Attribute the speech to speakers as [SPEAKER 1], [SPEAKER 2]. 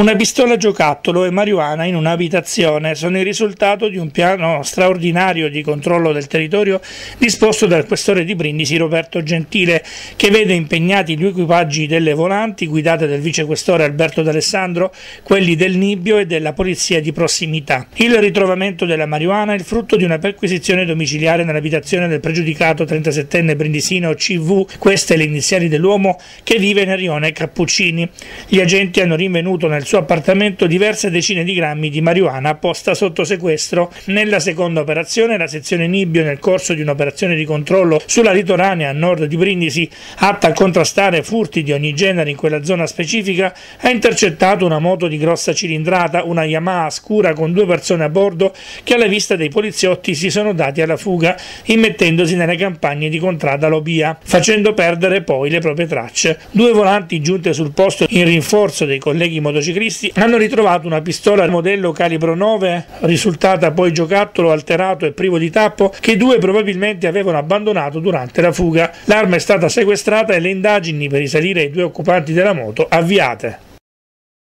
[SPEAKER 1] Una pistola giocattolo e marijuana in un'abitazione sono il risultato di un piano straordinario di controllo del territorio disposto dal questore di Brindisi Roberto Gentile, che vede impegnati gli equipaggi delle volanti guidate dal vicequestore Alberto D'Alessandro, quelli del Nibbio e della polizia di prossimità. Il ritrovamento della marijuana è il frutto di una perquisizione domiciliare nell'abitazione del pregiudicato 37enne brindisino CV, queste le iniziali dell'uomo, che vive nel rione Cappuccini. Gli agenti hanno rinvenuto nel suo appartamento diverse decine di grammi di marijuana posta sotto sequestro. Nella seconda operazione, la sezione Nibbio, nel corso di un'operazione di controllo sulla litoranea a nord di Brindisi, atta a contrastare furti di ogni genere in quella zona specifica, ha intercettato una moto di grossa cilindrata, una Yamaha scura con 2 persone a bordo, che alla vista dei poliziotti si sono dati alla fuga, immettendosi nelle campagne di contrada Lobia, facendo perdere poi le proprie tracce. 2 volanti giunte sul posto in rinforzo dei colleghi motociclisti hanno ritrovato una pistola modello calibro 9, risultata poi giocattolo alterato e privo di tappo, che 2 probabilmente avevano abbandonato durante la fuga. L'arma è stata sequestrata e le indagini per risalire ai 2 occupanti della moto avviate.